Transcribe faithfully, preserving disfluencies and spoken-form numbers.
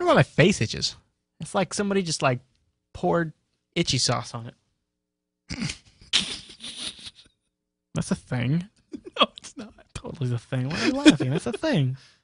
why my face itches. It's like somebody just like poured itchy sauce on it. That's a thing. No, it's not. Totally the thing. Why are you laughing? That's a thing.